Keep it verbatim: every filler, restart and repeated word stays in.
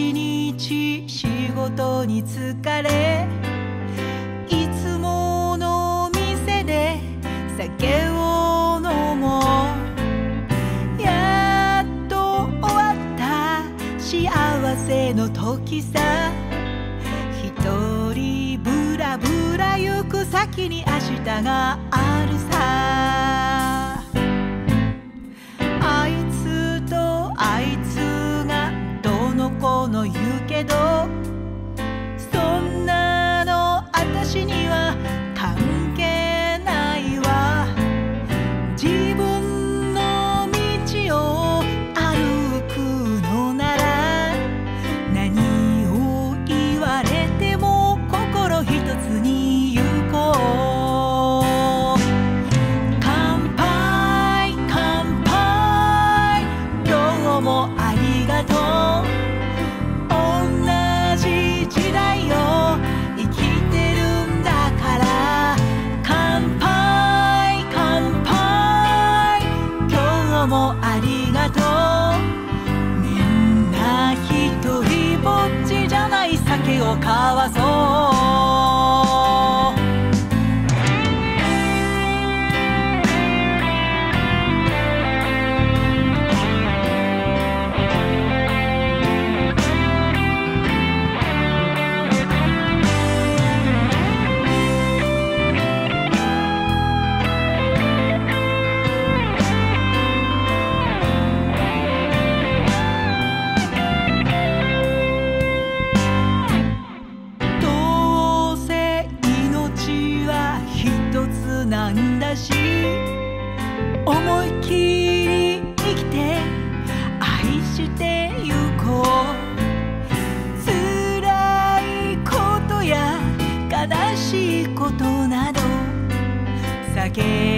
一日仕事に疲れ、いつもの店で酒を飲もう。やっと終わった幸せの時さ、一人ブラブラ行く先に明日があるさ。あいつとあいつがどの子の言うけど、そんなの私には関係ないわ。自分の道を歩くのなら、何を言われても心一つに行こう。乾杯乾杯、今日もありがとう。同じ時代を生きてるんだから。乾杯乾杯、今日もありがとう。みんな一人ぼっちじゃない、酒を交わそう。どうせ命は一つなんだし、思いっきり生きて愛してゆこう。辛いことや悲しいことなど避け